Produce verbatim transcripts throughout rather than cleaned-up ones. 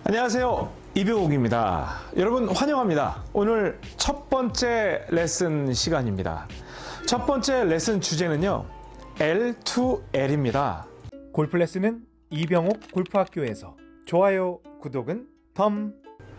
안녕하세요, 이병욱입니다. 여러분 환영합니다. 오늘 첫 번째 레슨 시간입니다. 첫 번째 레슨 주제는요, 엘 투 엘입니다. 골프 레슨은 이병욱 골프학교에서. 좋아요, 구독은 덤.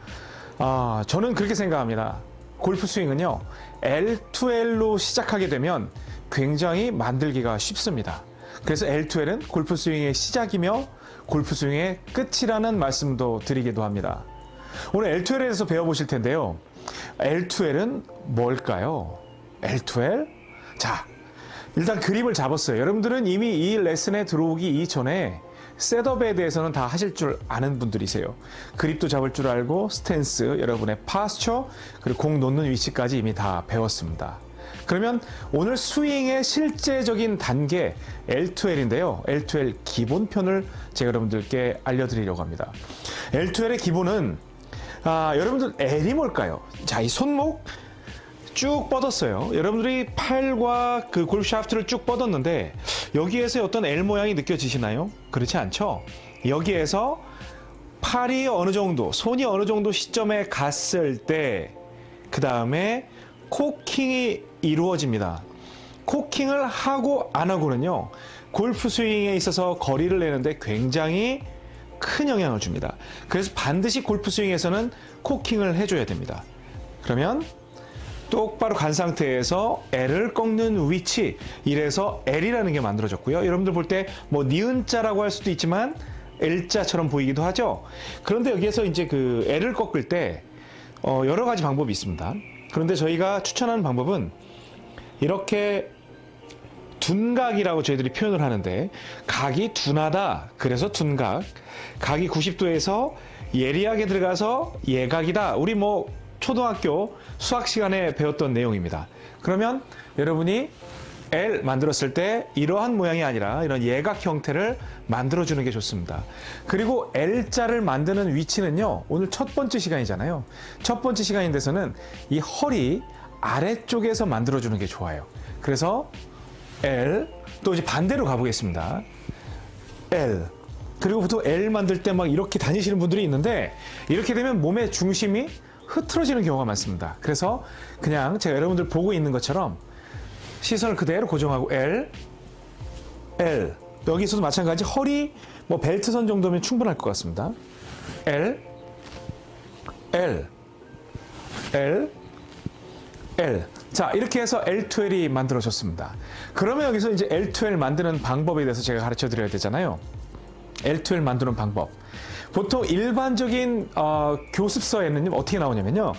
아, 저는 그렇게 생각합니다. 골프 스윙은요, 엘 투 엘로 시작하게 되면 굉장히 만들기가 쉽습니다. 그래서 엘 투 엘은 골프 스윙의 시작이며 골프 스윙의 끝이라는 말씀도 드리기도 합니다. 오늘 엘 투 엘에 대해서 배워보실 텐데요. 엘 투 엘은 뭘까요? 엘 투 엘? 자, 일단 그립을 잡았어요. 여러분들은 이미 이 레슨에 들어오기 이전에 셋업에 대해서는 다 하실 줄 아는 분들이세요. 그립도 잡을 줄 알고 스탠스, 여러분의 파스처, 그리고 공 놓는 위치까지 이미 다 배웠습니다. 그러면 오늘 스윙의 실제적인 단계 엘 투 엘인데요. 엘 투 엘 기본편을 제가 여러분들께 알려드리려고 합니다. 엘 투 엘의 기본은 아, 여러분들 L이 뭘까요? 자, 이 손목 쭉 뻗었어요. 여러분들이 팔과 그 골프 샤프트를 쭉 뻗었는데 여기에서 어떤 L 모양이 느껴지시나요? 그렇지 않죠? 여기에서 팔이 어느 정도, 손이 어느 정도 시점에 갔을 때 그 다음에 코킹이 이루어집니다. 코킹을 하고 안 하고는요, 골프 스윙에 있어서 거리를 내는데 굉장히 큰 영향을 줍니다. 그래서 반드시 골프 스윙에서는 코킹을 해줘야 됩니다. 그러면 똑바로 간 상태에서 L을 꺾는 위치, 이래서 L이라는 게 만들어졌고요. 여러분들 볼 때 뭐 니은자라고 할 수도 있지만 L자처럼 보이기도 하죠. 그런데 여기에서 이제 그 L을 꺾을 때 어 여러 가지 방법이 있습니다. 그런데 저희가 추천하는 방법은 이렇게 둔각이라고 저희들이 표현을 하는데, 각이 둔하다, 그래서 둔각, 각이 구십 도에서 예리하게 들어가서 예각이다. 우리 뭐 초등학교 수학 시간에 배웠던 내용입니다. 그러면 여러분이 L 만들었을 때 이러한 모양이 아니라 이런 예각 형태를 만들어주는 게 좋습니다. 그리고 L자를 만드는 위치는요, 오늘 첫 번째 시간이잖아요. 첫 번째 시간인 데서는 이 허리 아래쪽에서 만들어주는 게 좋아요. 그래서 L, 또 이제 반대로 가보겠습니다. L. 그리고 보통 L 만들 때 막 이렇게 다니시는 분들이 있는데, 이렇게 되면 몸의 중심이 흐트러지는 경우가 많습니다. 그래서 그냥 제가 여러분들 보고 있는 것처럼 시선을 그대로 고정하고 L, L. 여기서도 마찬가지 허리, 뭐 벨트선 정도면 충분할 것 같습니다. L, L, L, L. 자, 이렇게 해서 엘 투 엘이 만들어졌습니다. 그러면 여기서 이제 엘 투 엘 만드는 방법에 대해서 제가 가르쳐 드려야 되잖아요. 엘 투 엘 만드는 방법. 보통 일반적인 어, 교습서에는 어떻게 나오냐면요,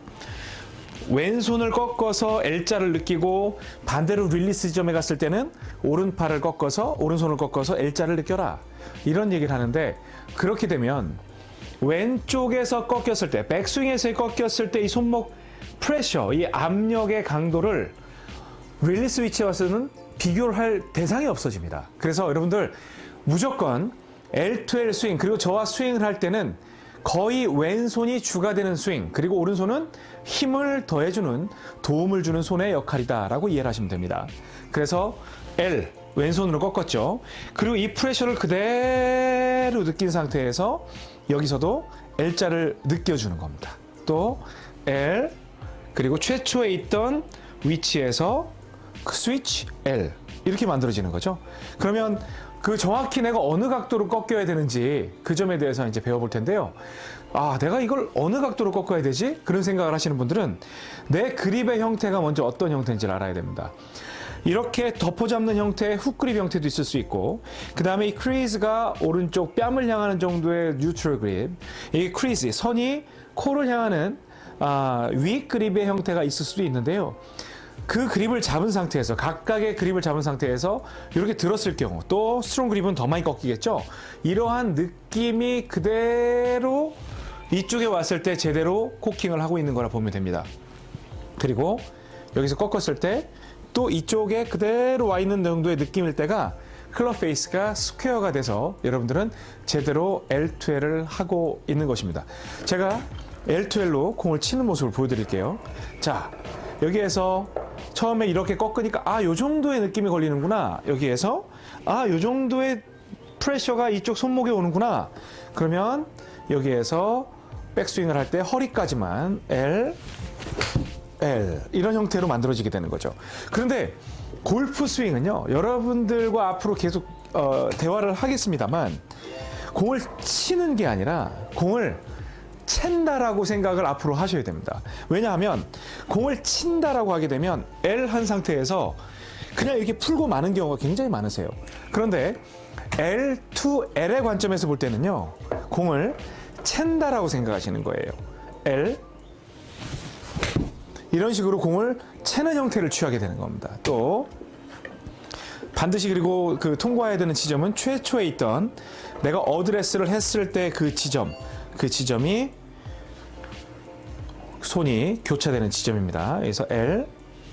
왼손을 꺾어서 L자를 느끼고 반대로 릴리스 지점에 갔을 때는 오른팔을 꺾어서, 오른손을 꺾어서 L자를 느껴라, 이런 얘기를 하는데, 그렇게 되면 왼쪽에서 꺾였을 때, 백스윙에서 꺾였을 때 이 손목 프레셔, 이 압력의 강도를 릴리스 위치에 와서는 비교를 할 대상이 없어집니다. 그래서 여러분들 무조건 엘 투 엘 스윙, 그리고 저와 스윙을 할 때는 거의 왼손이 주가 되는 스윙, 그리고 오른손은 힘을 더해주는, 도움을 주는 손의 역할이다 라고 이해를 하시면 됩니다. 그래서 L, 왼손으로 꺾었죠. 그리고 이 프레셔를 그대로 느낀 상태에서 여기서도 L자를 느껴주는 겁니다. 또 L, 그리고 최초에 있던 위치에서 스위치 L, 이렇게 만들어지는 거죠. 그러면 그 정확히 내가 어느 각도로 꺾여야 되는지 그 점에 대해서 이제 배워볼 텐데요. 아, 내가 이걸 어느 각도로 꺾어야 되지? 그런 생각을 하시는 분들은 내 그립의 형태가 먼저 어떤 형태인지를 알아야 됩니다. 이렇게 덮어잡는 형태의 훅그립 형태도 있을 수 있고, 그 다음에 이 크리즈가 오른쪽 뺨을 향하는 정도의 뉴트럴 그립, 이 크리즈, 선이 코를 향하는 아, 위 그립의 형태가 있을 수도 있는데요. 그 그립을 잡은 상태에서, 각각의 그립을 잡은 상태에서 이렇게 들었을 경우, 또 스트롱 그립은 더 많이 꺾이겠죠. 이러한 느낌이 그대로 이쪽에 왔을 때 제대로 코킹을 하고 있는 거라 보면 됩니다. 그리고 여기서 꺾었을 때 또 이쪽에 그대로 와 있는 정도의 느낌일 때가 클럽 페이스가 스퀘어가 돼서 여러분들은 제대로 엘 투 엘을 하고 있는 것입니다. 제가 엘 투 엘로 공을 치는 모습을 보여드릴게요. 자, 여기에서 처음에 이렇게 꺾으니까 아, 요 정도의 느낌이 걸리는구나. 여기에서 아, 요 정도의 프레셔가 이쪽 손목에 오는구나. 그러면 여기에서 백스윙을 할 때 허리까지만 L, L 이런 형태로 만들어지게 되는 거죠. 그런데 골프 스윙은요, 여러분들과 앞으로 계속 어, 대화를 하겠습니다만 공을 치는 게 아니라 공을 챈다라고 생각을 앞으로 하셔야 됩니다. 왜냐하면 공을 친다라고 하게 되면 L 한 상태에서 그냥 이렇게 풀고 마는 경우가 굉장히 많으세요. 그런데 L 투 L의 관점에서 볼 때는요, 공을 챈다라고 생각하시는 거예요. L 이런 식으로 공을 채는 형태를 취하게 되는 겁니다. 또 반드시 그리고 그 통과해야 되는 지점은 최초에 있던 내가 어드레스를 했을 때 그 지점, 그 지점이 손이 교차되는 지점입니다. 그래서 L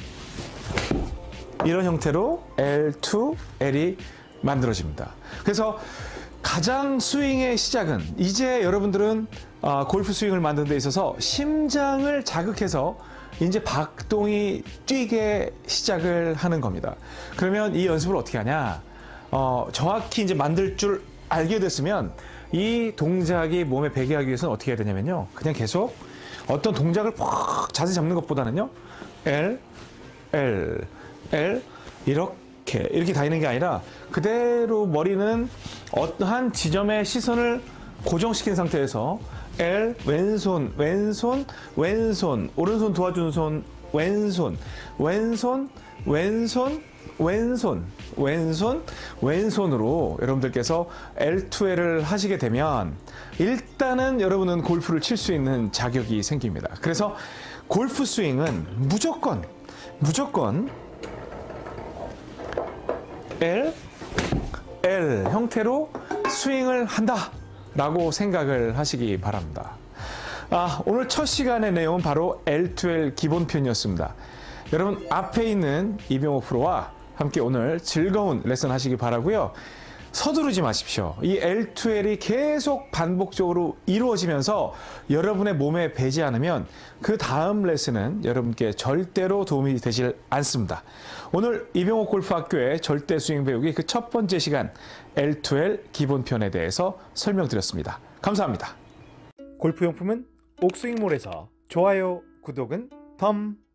이런 형태로 L 투 L이 만들어집니다. 그래서 가장 스윙의 시작은 이제 여러분들은 어, 골프 스윙을 만드는 데 있어서 심장을 자극해서 이제 박동이 뛰게 시작을 하는 겁니다. 그러면 이 연습을 어떻게 하냐? 어, 정확히 이제 만들 줄 알게 됐으면 이 동작이 몸에 배게 하기 위해서는 어떻게 해야 되냐면요. 그냥 계속 어떤 동작을 팍 자세히 잡는 것보다는요. L, L, L 이렇게 이렇게 다니는 게 아니라 그대로 머리는 어떠한 지점에 시선을 고정시킨 상태에서 L 왼손 왼손 왼손 오른손 도와주는 손 왼손 왼손 왼손 왼손 왼손 왼손으로 여러분들께서 L 투 L을 하시게 되면 일단은 여러분은 골프를 칠 수 있는 자격이 생깁니다. 그래서 골프 스윙은 무조건 무조건 L L 형태로 스윙을 한다 라고 생각을 하시기 바랍니다. 아, 오늘 첫 시간의 내용은 바로 L 투 L 기본편이었습니다. 여러분 앞에 있는 이병옥 프로와 함께 오늘 즐거운 레슨 하시기 바라고요. 서두르지 마십시오. 이 L 투 L이 계속 반복적으로 이루어지면서 여러분의 몸에 배지 않으면 그 다음 레슨은 여러분께 절대로 도움이 되질 않습니다. 오늘 이병옥 골프학교의 절대 스윙 배우기 그 첫 번째 시간 L 투 L 기본편에 대해서 설명드렸습니다. 감사합니다. 골프용품은 옥스윙몰에서 좋아요, 구독은 덤.